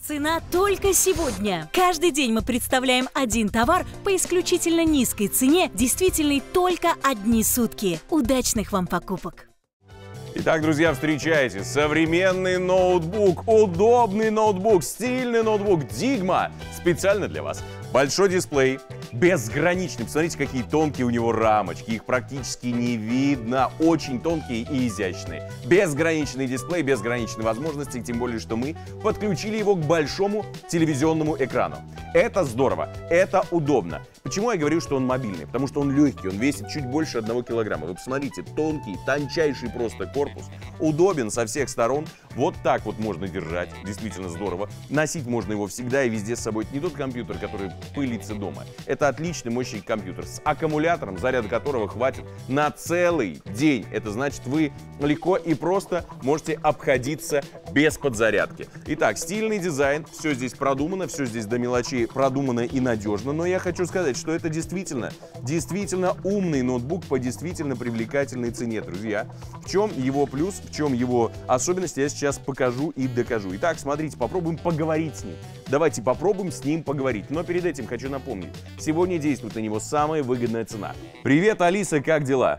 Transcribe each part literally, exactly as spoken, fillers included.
Цена только сегодня. Каждый день мы представляем один товар по исключительно низкой цене, действительной только одни сутки. Удачных вам покупок! Итак, друзья, встречайте, современный ноутбук, удобный ноутбук, стильный ноутбук Digma специально для вас. Большой дисплей, безграничный. Посмотрите, какие тонкие у него рамочки. Их практически не видно. Очень тонкие и изящные. Безграничный дисплей, безграничные возможности. Тем более, что мы подключили его к большому телевизионному экрану. Это здорово, это удобно. Почему я говорю, что он мобильный? Потому что он легкий, он весит чуть больше одного килограмма. Вы посмотрите, тонкий, тончайший просто корпус. Удобен со всех сторон. Вот так вот можно держать. Действительно здорово. Носить можно его всегда и везде с собой. Это не тот компьютер, который пылится дома. Это отличный мощный компьютер с аккумулятором, заряда которого хватит на целый день. Это значит, вы легко и просто можете обходиться без подзарядки. Итак, стильный дизайн. Все здесь продумано, все здесь до мелочей продумано и надежно. Но я хочу сказать, что это действительно, действительно умный ноутбук по действительно привлекательной цене, друзья. В чем его плюс, в чем его особенность, я сейчас покажу и докажу. Итак, смотрите, попробуем поговорить с ним. Давайте попробуем с ним поговорить. Но перед этим хочу напомнить, сегодня действует на него самая выгодная цена. Привет, Алиса, как дела?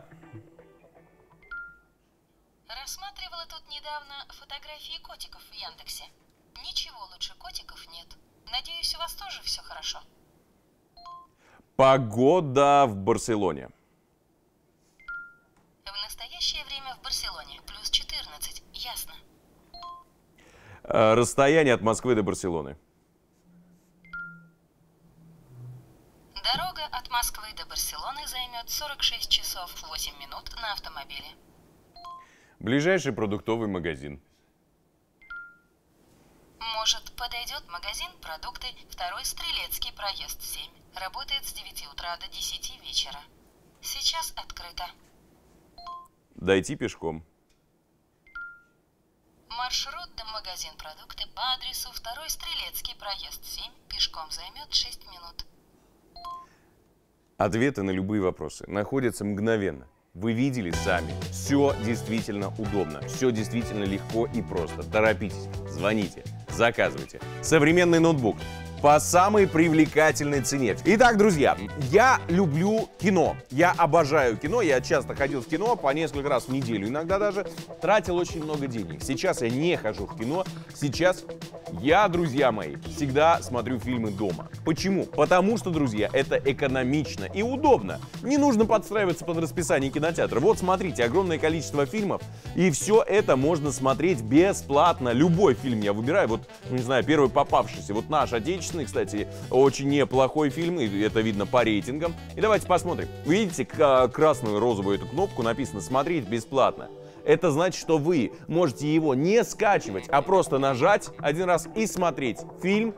Рассматривала тут недавно фотографии котиков в Яндексе. Ничего лучше котиков нет. Надеюсь, у вас тоже все хорошо. Погода в Барселоне. В настоящее время в Барселоне плюс четырнадцать, ясно. Расстояние от Москвы до Барселоны. Дорога от Москвы до Барселоны займет сорок шесть часов восемь минут на автомобиле. Ближайший продуктовый магазин. Может, подойдет магазин «Продукты», второй Стрелецкий, проезд семь. Работает с девяти утра до десяти вечера. Сейчас открыто. Дойти пешком. Маршрут до магазин «Продукты» по адресу второй Стрелецкий, проезд семь. Пешком займет шесть минут. Ответы на любые вопросы находятся мгновенно. Вы видели сами. Все действительно удобно. Все действительно легко и просто. Торопитесь, звоните, заказывайте. Современный ноутбук по самой привлекательной цене. Итак, друзья, я люблю кино. Я обожаю кино. Я часто ходил в кино по несколько раз в неделю. Иногда даже тратил очень много денег. Сейчас я не хожу в кино. Сейчас я, друзья мои, всегда смотрю фильмы дома. Почему? Потому что, друзья, это экономично и удобно. Не нужно подстраиваться под расписание кинотеатра. Вот смотрите, огромное количество фильмов. И все это можно смотреть бесплатно. Любой фильм я выбираю. Вот, не знаю, первый попавшийся. Вот наш отечественный. Кстати, очень неплохой фильм, и это видно по рейтингам. И давайте посмотрим. Вы видите красную розовую эту кнопку, написано «Смотреть бесплатно». Это значит, что вы можете его не скачивать, а просто нажать один раз и смотреть фильм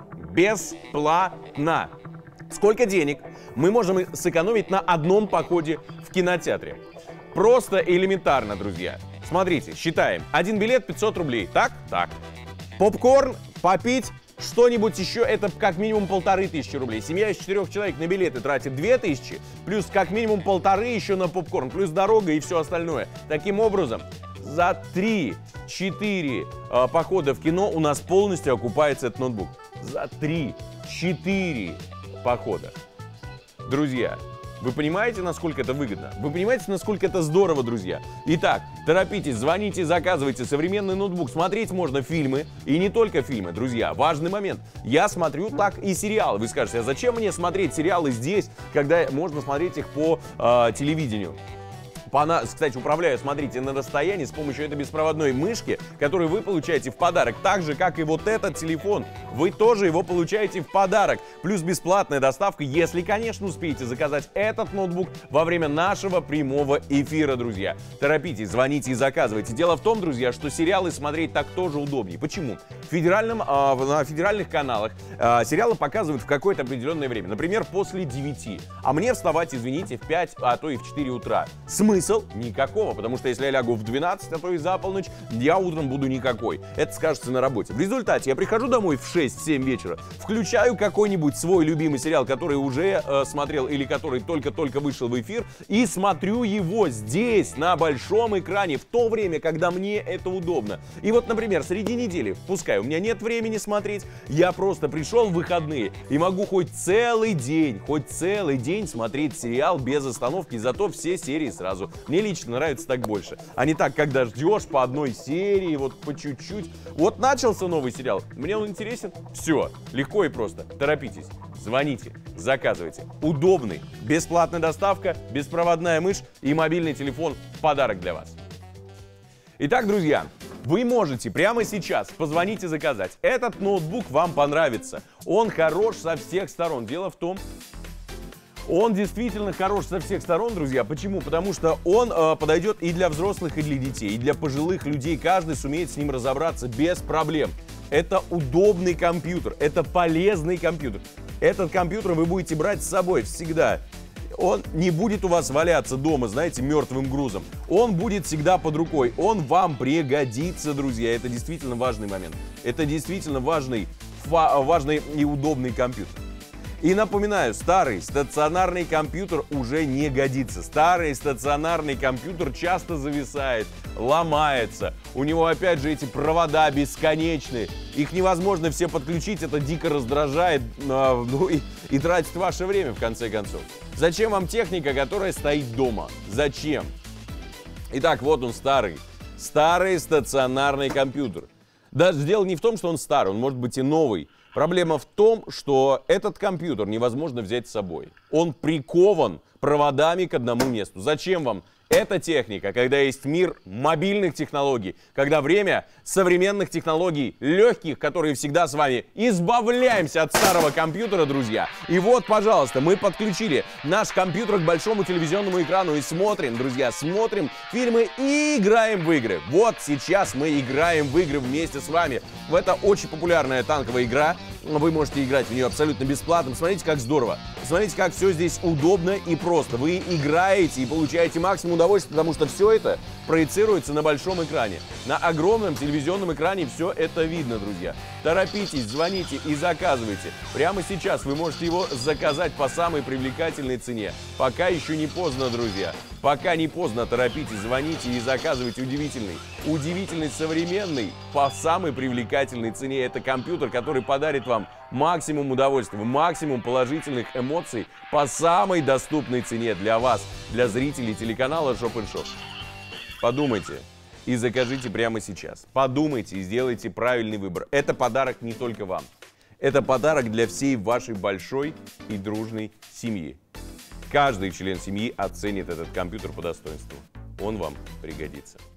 бесплатно. Сколько денег мы можем сэкономить на одном походе в кинотеатре? Просто элементарно, друзья. Смотрите, считаем. Один билет пятьсот рублей. Так? Так. Попкорн, попить. Что-нибудь еще, это как минимум полторы тысячи рублей. Семья из четырех человек на билеты тратит две тысячи, плюс как минимум полторы еще на попкорн, плюс дорога и все остальное. Таким образом, за три-четыре э, похода в кино у нас полностью окупается этот ноутбук. За три-четыре похода. Друзья, вы понимаете, насколько это выгодно? Вы понимаете, насколько это здорово, друзья? Итак, торопитесь, звоните, заказывайте современный ноутбук. Смотреть можно фильмы, и не только фильмы, друзья. Важный момент. Я смотрю так и сериалы. Вы скажете, а зачем мне смотреть сериалы здесь, когда можно смотреть их по э, телевидению? По, кстати, управляю, смотрите, на расстоянии с помощью этой беспроводной мышки, которую вы получаете в подарок. Так же, как и вот этот телефон. Вы тоже его получаете в подарок. Плюс бесплатная доставка, если, конечно, успеете заказать этот ноутбук во время нашего прямого эфира, друзья. Торопитесь, звоните и заказывайте. Дело в том, друзья, что сериалы смотреть так тоже удобнее. Почему? В федеральном, э, на федеральных каналах э, сериалы показывают в какое-то определенное время. Например, после девяти. А мне вставать, извините, в пять, а то и в четыре утра. Смысл? смысл? Никакого, потому что если я лягу в двенадцать, а то и за полночь, я утром буду никакой. Это скажется на работе. В результате я прихожу домой в шесть-семь вечера, включаю какой-нибудь свой любимый сериал, который уже э, смотрел или который только-только вышел в эфир, и смотрю его здесь, на большом экране, в то время, когда мне это удобно. И вот, например, среди недели, пускай у меня нет времени смотреть, я просто пришел в выходные и могу хоть целый день, хоть целый день смотреть сериал без остановки, зато все серии сразу. Мне лично нравится так больше. А не так, когда ждешь по одной серии, вот по чуть-чуть. Вот начался новый сериал, мне он интересен, все, легко и просто. Торопитесь, звоните, заказывайте. Удобный, бесплатная доставка, беспроводная мышь и мобильный телефон в подарок для вас. Итак, друзья, вы можете прямо сейчас позвонить и заказать. Этот ноутбук вам понравится. Он хорош со всех сторон. Дело в том, он действительно хорош со всех сторон, друзья. Почему? Потому что он э, подойдет и для взрослых, и для детей, и для пожилых людей. Каждый сумеет с ним разобраться без проблем. Это удобный компьютер, это полезный компьютер. Этот компьютер вы будете брать с собой всегда. Он не будет у вас валяться дома, знаете, мертвым грузом. Он будет всегда под рукой. Он вам пригодится, друзья. Это действительно важный момент. Это действительно важный, важный и удобный компьютер. И напоминаю, старый стационарный компьютер уже не годится. Старый стационарный компьютер часто зависает, ломается. У него опять же эти провода бесконечные. Их невозможно все подключить, это дико раздражает, э, ну и, и тратит ваше время в конце концов. Зачем вам техника, которая стоит дома? Зачем? Итак, вот он старый. Старый стационарный компьютер. Даже дело не в том, что он старый, он может быть и новый. Проблема в том, что этот компьютер невозможно взять с собой. Он прикован проводами к одному месту. Зачем вам эта техника, когда есть мир мобильных технологий, когда время современных технологий, легких, которые всегда с вами? Избавляемся от старого компьютера, друзья. И вот, пожалуйста, мы подключили наш компьютер к большому телевизионному экрану и смотрим, друзья, смотрим фильмы и играем в игры. Вот сейчас мы играем в игры вместе с вами. Это очень популярная танковая игра. Вы можете играть в нее абсолютно бесплатно. Смотрите, как здорово. Смотрите, как все здесь удобно и просто. Вы играете и получаете максимум удовольствия, потому что все это проецируется на большом экране. На огромном телевизионном экране все это видно, друзья. Торопитесь, звоните и заказывайте. Прямо сейчас вы можете его заказать по самой привлекательной цене. Пока еще не поздно, друзья. Пока не поздно, торопитесь, звоните и заказывайте удивительный, удивительный современный по самой привлекательной цене. Это компьютер, который подарит вам максимум удовольствия, максимум положительных эмоций по самой доступной цене для вас, для зрителей телеканала Shop and Shop. Подумайте и закажите прямо сейчас. Подумайте и сделайте правильный выбор. Это подарок не только вам. Это подарок для всей вашей большой и дружной семьи. Каждый член семьи оценит этот компьютер по достоинству. Он вам пригодится.